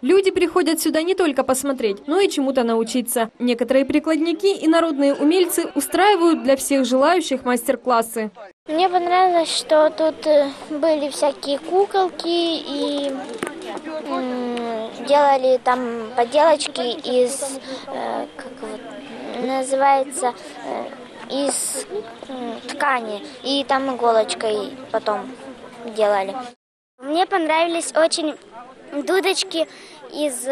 Люди приходят сюда не только посмотреть, но и чему-то научиться. Некоторые прикладники и народные умельцы устраивают для всех желающих мастер-классы. Мне понравилось, что тут были всякие куколки и делали там поделочки из, называется, из ткани. И там иголочкой потом делали. Мне понравились очень дудочки из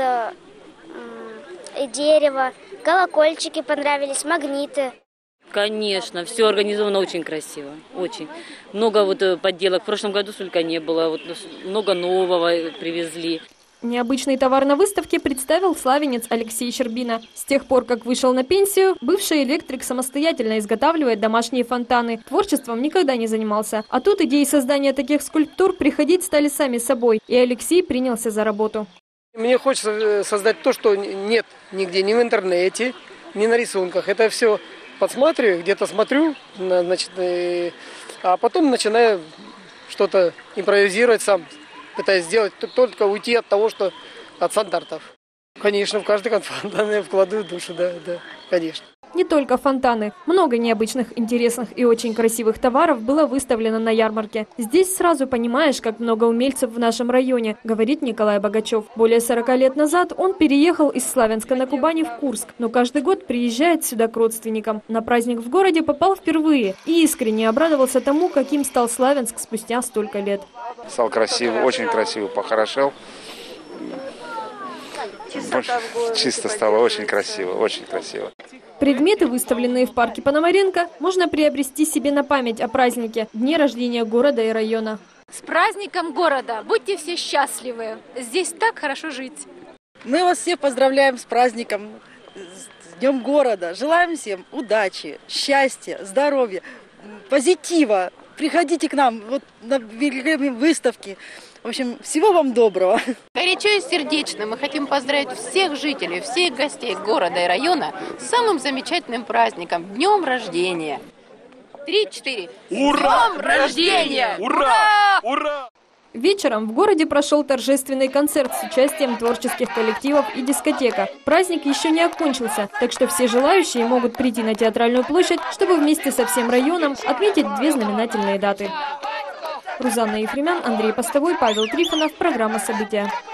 дерева, колокольчики понравились, магниты. Конечно, все организовано очень красиво, очень. Много подделок, в прошлом году столько не было, много нового привезли. Необычный товар на выставке представил славянец Алексей Щербина. С тех пор, как вышел на пенсию, бывший электрик самостоятельно изготавливает домашние фонтаны. Творчеством никогда не занимался. А тут идеи создания таких скульптур приходить стали сами собой. И Алексей принялся за работу. Мне хочется создать то, что нет нигде, ни в интернете, ни на рисунках. Это все подсматриваю, где-то смотрю, значит, а потом начинаю что-то импровизировать сам. Пытаюсь сделать, только уйти от того, что от стандартов. Конечно, в каждый фонтан я вкладываю душу, да, конечно. Не только фонтаны. Много необычных, интересных и очень красивых товаров было выставлено на ярмарке. Здесь сразу понимаешь, как много умельцев в нашем районе, говорит Николай Богачев. Более 40 лет назад он переехал из Славянска на Кубани в Курск, но каждый год приезжает сюда к родственникам. На праздник в городе попал впервые и искренне обрадовался тому, каким стал Славянск спустя столько лет. Стал красивый, очень красивый, похорошел. Чисто стало, очень красиво, очень красиво. Предметы, выставленные в парке Пономаренко, можно приобрести себе на память о празднике, дне рождения города и района. С праздником города! Будьте все счастливы! Здесь так хорошо жить! Мы вас всех поздравляем с праздником, с Днем города. Желаем всем удачи, счастья, здоровья, позитива. Приходите к нам на великолепные выставки. В общем, всего вам доброго. Горячо и сердечно мы хотим поздравить всех жителей, всех гостей города и района с самым замечательным праздником – Днем рождения. 3-4. Ура! Днем рождения! Ура! Ура! Вечером в городе прошел торжественный концерт с участием творческих коллективов и дискотека. Праздник еще не окончился, так что все желающие могут прийти на Театральную площадь, чтобы вместе со всем районом отметить две знаменательные даты. Рузанна Ефремян, Андрей Постовой, Павел Трифонов. Программа «События».